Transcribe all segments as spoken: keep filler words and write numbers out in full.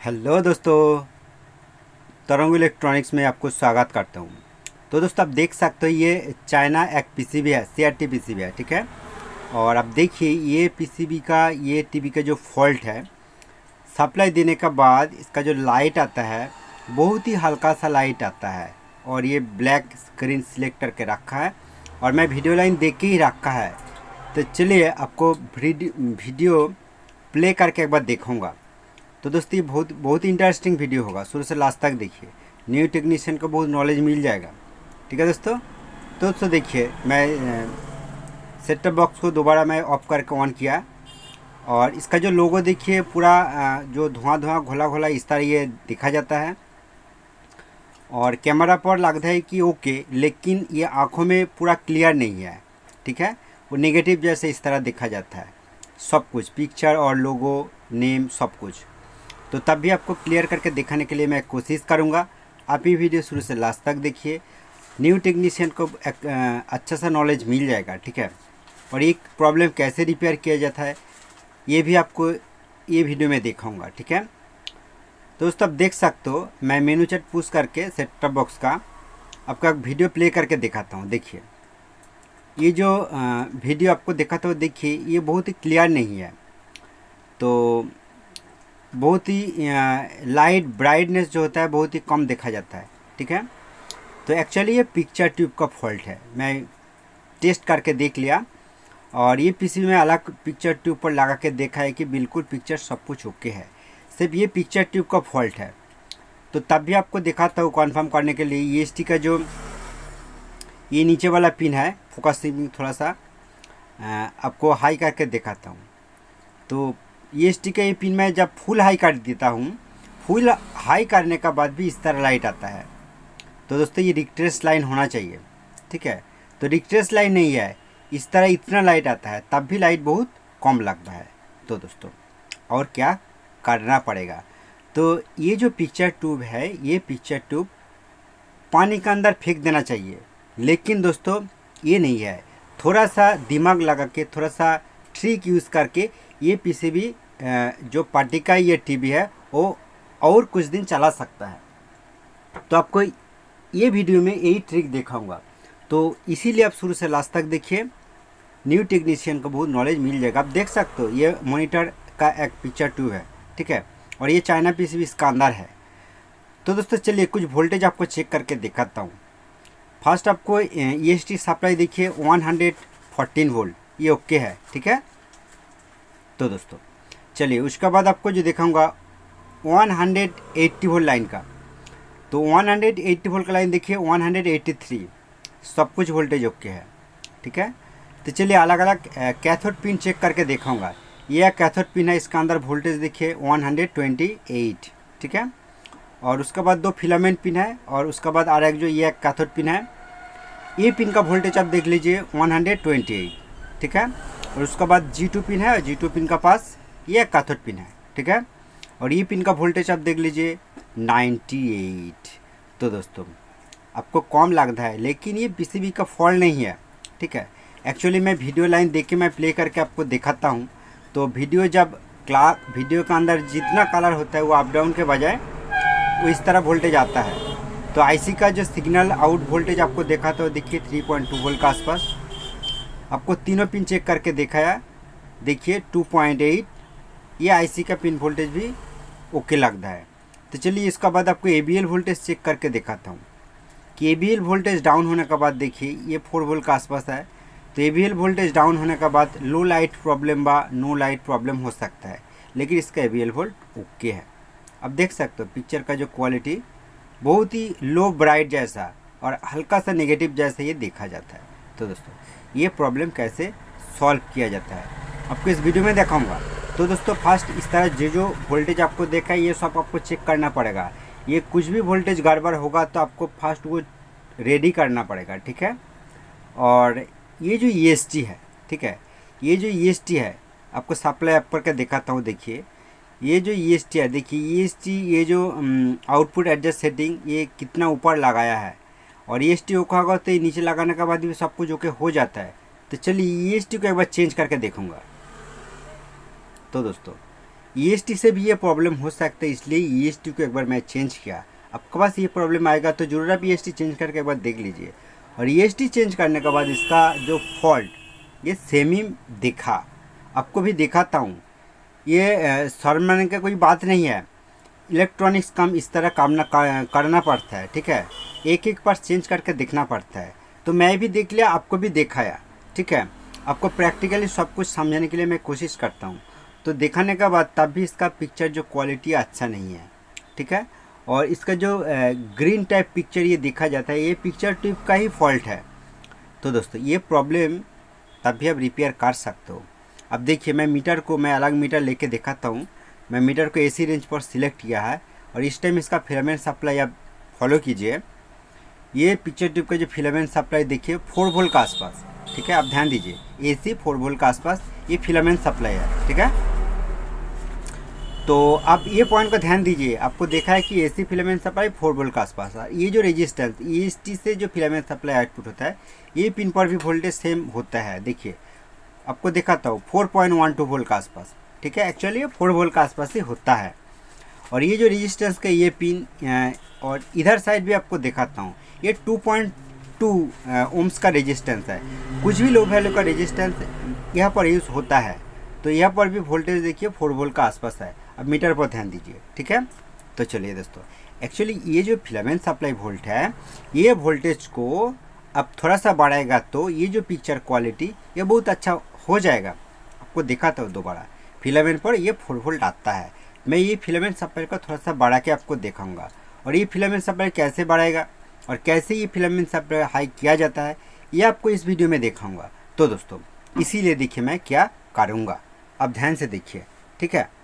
Hello दोस्तों, तरंग electronics में आपको स्वागत करता हूँ। तो दोस्तों आप देख सकते हो ये चाइना एक पीसीबी है, सीआरटी पीसीबी है, ठीक है। और आप देखिए ये पीसीबी का ये टीवी का जो फॉल्ट है, सप्लाई देने के बाद इसका जो लाइट आता है बहुत ही हल्का सा लाइट आता है और ये ब्लैक स्क्रीन सिलेक्ट करके रखा है और मैं वीडियो लाइन देख के ही रखा है। तो चलिए आपको वीडियो प्ले करके एक बार देखूँगा। तो दोस्तों ये बहुत बहुत ही इंटरेस्टिंग वीडियो होगा, शुरू से लास्ट तक देखिए। न्यू टेक्नीशियन को बहुत नॉलेज मिल जाएगा, ठीक है दोस्तों। तो दोस्तों देखिए मैं सेटअप बॉक्स को दोबारा मैं ऑफ करके ऑन किया और इसका जो लोगो देखिए पूरा जो धुआं धुआं घोला घोला इस तरह ये दिखा जाता है और कैमरा पर लगता है कि ओके, लेकिन ये आँखों में पूरा क्लियर नहीं है, ठीक है। वो नेगेटिव जैसे इस तरह देखा जाता है, सब कुछ पिक्चर और लोगो नेम सब कुछ। तो तब भी आपको क्लियर करके दिखाने के लिए मैं कोशिश करूंगा। आप ये वीडियो शुरू से लास्ट तक देखिए, न्यू टेक्नीशियन को एक अच्छा सा नॉलेज मिल जाएगा, ठीक है। और एक प्रॉब्लम कैसे रिपेयर किया जाता है ये भी आपको ये वीडियो में दिखाऊंगा, ठीक है। तो दोस्तों आप देख सकते हो मैं मेनू चेट पुश करके सेटअप बॉक्स का आपका वीडियो प्ले करके दिखाता हूँ। देखिए ये जो वीडियो आपको दिखाता हूँ, देखिए ये बहुत ही क्लियर नहीं है, तो बहुत ही लाइट ब्राइटनेस जो होता है बहुत ही कम देखा जाता है, ठीक है। तो एक्चुअली ये पिक्चर ट्यूब का फॉल्ट है, मैं टेस्ट करके देख लिया और ये पीसीबी में अलग पिक्चर ट्यूब पर लगा के देखा है कि बिल्कुल पिक्चर सब कुछ ओके है, सिर्फ ये पिक्चर ट्यूब का फॉल्ट है। तो तब भी आपको दिखाता हूँ कन्फर्म करने के लिए। ये एस टी का जो ये नीचे वाला पिन है, फोकसिंग थोड़ा सा आपको हाई करके दिखाता हूँ। तो ये एस टी का ये पिन मैं जब फुल हाई कर देता हूँ, फुल हाई करने का बाद भी इस तरह लाइट आता है। तो दोस्तों ये रिक्ट्रेस लाइन होना चाहिए, ठीक है। तो रिक्ट्रेस लाइन नहीं है, इस तरह इतना लाइट आता है तब भी लाइट बहुत कम लगता है। तो दोस्तों और क्या करना पड़ेगा, तो ये जो पिक्चर ट्यूब है ये पिक्चर ट्यूब पानी के अंदर फेंक देना चाहिए, लेकिन दोस्तों ये नहीं है। थोड़ा सा दिमाग लगा के, थोड़ा सा ट्रिक यूज़ करके ये पीसीबी जो पार्टी का ये टीवी है वो और कुछ दिन चला सकता है। तो आपको ये वीडियो में यही ट्रिक दिखाऊंगा, तो इसीलिए आप शुरू से लास्ट तक देखिए, न्यू टेक्नीशियन को बहुत नॉलेज मिल जाएगा। आप देख सकते हो ये मॉनिटर का एक पिक्चर ट्यूब है, ठीक है, और ये चाइना पीसीबी इसका अंदर है। तो दोस्तों चलिए कुछ वोल्टेज आपको चेक करके दिखाता हूँ। फर्स्ट आपको ई एस टी सप्लाई देखिए वन हंड्रेड फोर्टीन वोल्ट, ये ओके है, ठीक है। तो दोस्तों चलिए उसके बाद आपको जो दिखाऊंगा one hundred eighty volt line का, तो वन हंड्रेड एट्टी वोल्ट का लाइन देखिए वन हंड्रेड एट्टी थ्री, सब कुछ वोल्टेज ओके है, ठीक है। तो चलिए अलग अलग कैथोड पिन चेक करके दिखाऊंगा। यह कैथोड पिन है, इसका अंदर वोल्टेज देखिए वन हंड्रेड ट्वेंटी एट, ठीक है। और उसके बाद दो फिलामेंट पिन है और उसके बाद आ एक जो ये कैथोड पिन है, ये पिन का वोल्टेज आप देख लीजिए वन हंड्रेड ट्वेंटी एट, ठीक है। और उसके बाद जी टू पिन है और जी टू पिन का पास ये कैथोड पिन है, ठीक है। और ये पिन का वोल्टेज आप देख लीजिए नाइन्टी एट। तो दोस्तों आपको कम लगता है, लेकिन ये पीसीबी का फॉल्ट नहीं है, ठीक है। एक्चुअली मैं वीडियो लाइन देख के मैं प्ले करके आपको दिखाता हूँ। तो वीडियो जब क्ला वीडियो के अंदर जितना कलर होता है वो अप डाउन के बजाय वो इस तरह वोल्टेज आता है। तो आईसी का जो सिग्नल आउट वोल्टेज आपको देखा तो देखिए थ्री पॉइंट टू वोल्ट के आसपास। आपको तीनों पिन चेक करके दिखाया, देखिए टू पॉइंट एट, ये आईसी का पिन वोल्टेज भी ओके लगता है। तो चलिए इसका बाद आपको एबीएल वोल्टेज चेक करके दिखाता हूँ कि एबीएल वोल्टेज डाउन होने के बाद देखिए ये फोर वोल्ट के आसपास है। तो एबीएल वोल्टेज डाउन होने के बाद लो लाइट प्रॉब्लम व नो लाइट प्रॉब्लम हो सकता है, लेकिन इसका एबीएल वोल्ट ओके है। अब देख सकते हो पिक्चर का जो क्वालिटी बहुत ही लो ब्राइट जैसा और हल्का सा नेगेटिव जैसा ये देखा जाता है। तो दोस्तों ये प्रॉब्लम कैसे सॉल्व किया जाता है आपको इस वीडियो में दिखाऊंगा। तो दोस्तों फर्स्ट इस तरह जो जो वोल्टेज आपको देखा है ये सब आपको चेक करना पड़ेगा। ये कुछ भी वोल्टेज गड़बड़ होगा तो आपको फर्स्ट वो रेडी करना पड़ेगा, ठीक है। और ये जो ई एस टी है, ठीक है, ये जो ई एस टी है आपको सप्लाई अप करके दिखाता हूँ। देखिए ये जो ई एस टी है, देखिए ई एस टी ये जो आउटपुट एडजस्ट सेटिंग ये कितना ऊपर लगाया है, और ई एस टी ओके होगा तो ये नीचे लगाने के बाद भी सब कुछ ओके हो जाता है। तो चलिए ई एस टी को एक बार चेंज करके देखूंगा। तो दोस्तों ई एस टी से भी ये प्रॉब्लम हो सकता है, इसलिए ई एस टी को एक बार मैं चेंज किया। आपके पास ये प्रॉब्लम आएगा तो जरूर आप ई एस टी चेंज करके एक बार देख लीजिए। और ई एस टी चेंज करने के बाद इसका जो फॉल्ट ये सेम ही दिखा, आपको भी दिखाता हूँ। ये शर्म मानने का कोई बात नहीं है, इलेक्ट्रॉनिक्स काम इस तरह काम ना करना पड़ता है, ठीक है। एक एक बार चेंज करके देखना पड़ता है। तो मैं भी देख लिया, आपको भी दिखाया, ठीक है। आपको प्रैक्टिकली सब कुछ समझाने के लिए मैं कोशिश करता हूँ। तो दिखाने के बाद तब भी इसका पिक्चर जो क्वालिटी अच्छा नहीं है, ठीक है। और इसका जो ग्रीन टाइप पिक्चर ये देखा जाता है, ये पिक्चर ट्यूब का ही फॉल्ट है। तो दोस्तों ये प्रॉब्लम तब भी आप रिपेयर कर सकते हो। अब देखिए मैं मीटर को मैं अलग मीटर लेके दिखाता हूँ। मैं मीटर को एसी रेंज पर सिलेक्ट किया है और इस टाइम इसका फिलामेंट सप्लाई आप फॉलो कीजिए। ये पिक्चर ट्यूब का जो फिलामेंट सप्लाई देखिए फोर वोल्ट के आसपास, ठीक है। आप ध्यान दीजिए, एसी फोर वोल्ट के आसपास ये फिलामेंट सप्लाई है, ठीक है। तो आप ये पॉइंट को ध्यान दीजिए, आपको देखा है कि AC filament supply four volt के आसपास है। ये जो रेजिस्टेंस ई एस टी से जो फिलामेंट सप्लाई आउटपुट होता है, ये पिन पर भी वोल्टेज सेम होता है। देखिए आपको दिखाता हूँ four point one two volt के आसपास, ठीक है। एक्चुअली ये फोर वोल्ट के आसपास ही होता है। और ये जो रेजिस्टेंस का ये पिन और इधर साइड भी आपको दिखाता हूँ, ये टू पॉइंट टू ओम्स का रेजिस्टेंस है। कुछ भी लो वैल्यू का रेजिस्टेंस यहाँ पर यूज़ होता है। तो यहाँ पर भी वोल्टेज देखिए फोर वोल्ट का आसपास है। अब मीटर पर ध्यान दीजिए, ठीक है। तो चलिए दोस्तों, एक्चुअली ये जो फिलामेंट सप्लाई वोल्ट है, ये वोल्टेज को अब थोड़ा सा बढ़ाएगा तो ये जो पिक्चर क्वालिटी ये बहुत अच्छा हो जाएगा। आपको दिखाता हूँ दोबारा, फिलामेंट पर ये फोर वोल्ट आता है। मैं ये फिलामेंट सप्लाई को थोड़ा सा बढ़ा के आपको दिखाऊंगा। और ये फिलामेंट सप्लाई कैसे बढ़ाएगा और कैसे ये फिलामेंट सप्लाई हाई किया जाता है, ये आपको इस वीडियो में दिखाऊंगा। तो दोस्तों इसीलिए देखिए मैं क्या करूँगा, अब ध्यान से देखिए, ठीक है।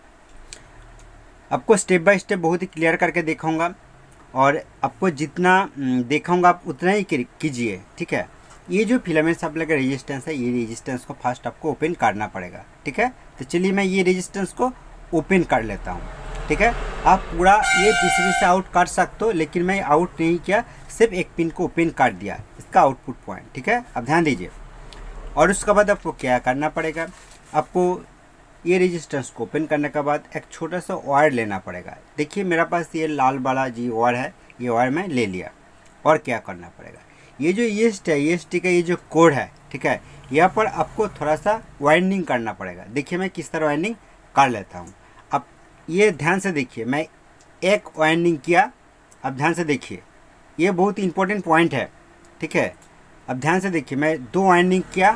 आपको स्टेप बाय स्टेप बहुत ही क्लियर करके दिखाऊंगा और आपको जितना दिखाऊंगा आप उतना ही कीजिए, ठीक है। ये जो फिलामेंट सप्लाई का रेजिस्टेंस है, ये रेजिस्टेंस को फर्स्ट आपको ओपन करना पड़ेगा, ठीक है। तो चलिए मैं ये रेजिस्टेंस को ओपन कर लेता हूँ, ठीक है। आप पूरा ये पीसीबी से आउट कर सकते हो, लेकिन मैं आउट नहीं किया, सिर्फ एक पिन को ओपन कर दिया, इसका आउटपुट पॉइंट, ठीक है। अब ध्यान दीजिए। और उसके बाद आपको क्या करना पड़ेगा, आपको ये रेजिस्टेंस को ओपन करने के बाद एक छोटा सा वायर लेना पड़ेगा। देखिए मेरे पास ये लाल वाला जी वायर है, ये वायर मैं ले लिया। और क्या करना पड़ेगा, ये जो ई एस टी है, ई एस टी का ये जो कोड है, ठीक है, यहाँ पर आपको थोड़ा सा वाइंडिंग करना पड़ेगा। देखिए मैं किस तरह वाइंडिंग कर लेता हूँ। अब ये ध्यान से देखिए, मैं एक वाइंडिंग किया। अब ध्यान से देखिए, ये बहुत इंपॉर्टेंट पॉइंट है, ठीक है। अब ध्यान से देखिए, मैं दो वाइंडिंग किया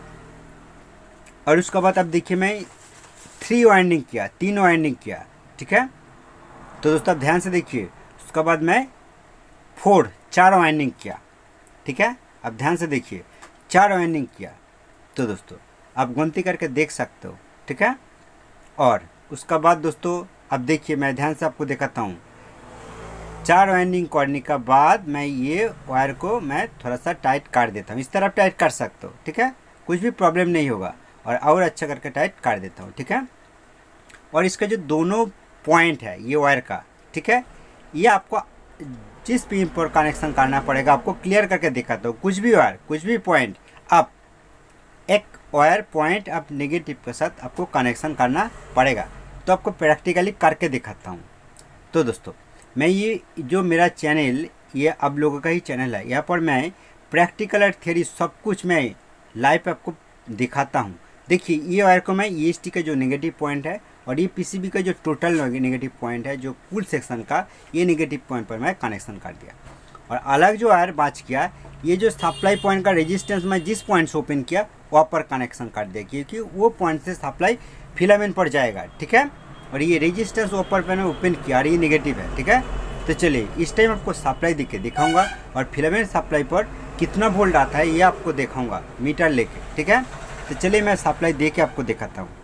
और उसके बाद अब देखिए मैं थ्री वाइंडिंग किया, तीन वाइंडिंग किया, ठीक है। तो दोस्तों अब ध्यान से देखिए, उसके बाद मैं फोर चार वाइंडिंग किया, ठीक है। अब ध्यान से देखिए, चार वाइंडिंग किया। तो दोस्तों आप गिनती करके देख सकते हो, ठीक है। और उसका बाद दोस्तों अब देखिए मैं ध्यान से आपको दिखाता हूँ, चार वाइंडिंग करने के बाद मैं ये वायर को मैं थोड़ा सा टाइट कर देता हूँ। इस तरह टाइट कर सकते हो, ठीक है, कुछ भी प्रॉब्लम नहीं होगा। और और अच्छा करके टाइट कर देता हूँ, ठीक है। और इसका जो दोनों पॉइंट है ये वायर का, ठीक है, ये आपको जिस पिन पर कनेक्शन करना पड़ेगा आपको क्लियर करके दिखाता हूँ। कुछ भी वायर, कुछ भी पॉइंट, आप एक वायर पॉइंट आप नेगेटिव के साथ आपको कनेक्शन करना पड़ेगा। तो आपको प्रैक्टिकली करके दिखाता हूँ। तो दोस्तों मैं ये जो मेरा चैनल, ये आप लोगों का ही चैनल है, यहाँ पर मैं प्रैक्टिकल और थ्योरी सब कुछ मैं लाइव आपको दिखाता हूँ। देखिए ये वायर को मैं ई एस टी का जो नेगेटिव पॉइंट है और ये पीसीबी का जो टोटल नेगेटिव पॉइंट है, जो कुल सेक्शन का, ये नेगेटिव पॉइंट पर मैं कनेक्शन कर दिया। और अलग जो वायर बाँच गया, ये जो सप्लाई पॉइंट का रेजिस्टेंस मैं जिस पॉइंट से ओपन किया वहाँ पर कनेक्शन कर दिया, क्योंकि वो पॉइंट से सप्लाई फिलामेंट पर जाएगा, ठीक है। और ये रेजिस्टेंस ऊपर पर मैं ओपन किया और ये नेगेटिव है, ठीक है। तो चलिए इस टाइम आपको सप्लाई देके दिखाऊंगा और फिलामेंट सप्लाई पर कितना वोल्ट आता है ये आपको दिखाऊंगा मीटर लेके, ठीक है। तो चलिए मैं सप्लाई दे के आपको दिखाता हूँ।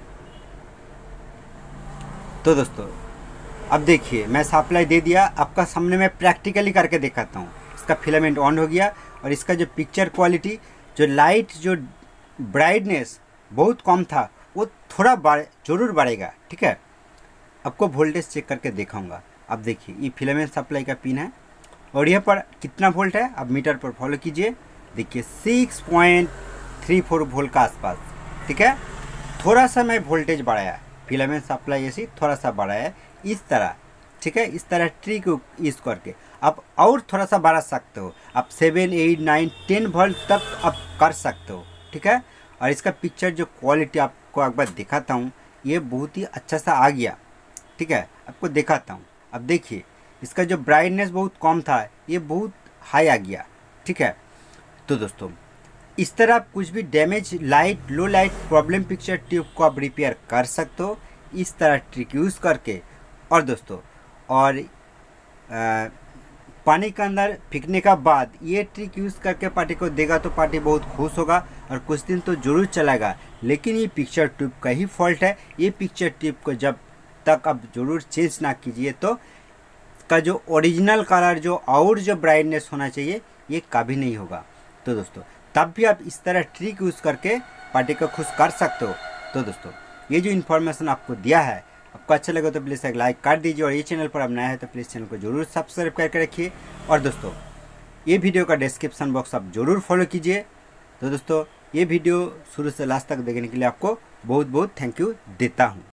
तो दोस्तों अब देखिए मैं सप्लाई दे दिया, आपका सामने मैं प्रैक्टिकली करके दिखाता हूँ। इसका फिलामेंट ऑन हो गया और इसका जो पिक्चर क्वालिटी, जो लाइट, जो ब्राइटनेस बहुत कम था, वो थोड़ा बढ़ जरूर बढ़ेगा, ठीक है। आपको वोल्टेज चेक करके दिखाऊंगा। अब देखिए ये फिलामेंट सप्लाई का पिन है और यहाँ पर कितना वोल्ट है, अब मीटर पर फॉलो कीजिए। देखिए six point three four volt का आसपास, ठीक है। थोड़ा सा मैं वोल्टेज बढ़ाया, फिलामेंट सप्लाई ऐसी थोड़ा सा बड़ा है इस तरह, ठीक है। इस तरह ट्रिक यूज़ करके आप और थोड़ा सा बढ़ा सकते हो, आप seven eight nine ten volt तक आप कर सकते हो, ठीक है। और इसका पिक्चर जो क्वालिटी आपको एक बार दिखाता हूँ, ये बहुत ही अच्छा सा आ गया, ठीक है। आपको दिखाता हूँ, अब देखिए इसका जो ब्राइटनेस बहुत कम था ये बहुत हाई आ गया, ठीक है। तो दोस्तों इस तरह आप कुछ भी damage light low light problem picture tube को आप रिपेयर कर सकते हो इस तरह ट्रिक यूज़ करके। और दोस्तों और आ, पानी के अंदर फेंकने का बाद ये ट्रिक यूज़ करके पार्टी को देगा तो पार्टी बहुत खुश होगा और कुछ दिन तो ज़रूर चलेगा। लेकिन ये पिक्चर ट्यूब का ही फॉल्ट है, ये पिक्चर ट्यूब को जब तक आप ज़रूर चेंज ना कीजिए तो इसका जो ओरिजिनल कलर जो और जो ब्राइटनेस होना चाहिए ये कभी नहीं होगा। तो दोस्तों तब भी आप इस तरह ट्रिक यूज़ करके पार्टी को खुश कर सकते हो। तो दोस्तों ये जो इन्फॉर्मेशन आपको दिया है आपको अच्छा लगे तो प्लीज़ एक लाइक कर दीजिए, और ये चैनल पर आप नए हैं तो प्लीज़ चैनल को जरूर सब्सक्राइब करके रखिए। और दोस्तों ये वीडियो का डिस्क्रिप्शन बॉक्स आप जरूर फॉलो कीजिए। तो दोस्तों ये वीडियो शुरू से लास्ट तक देखने के लिए आपको बहुत बहुत थैंक यू देता हूँ।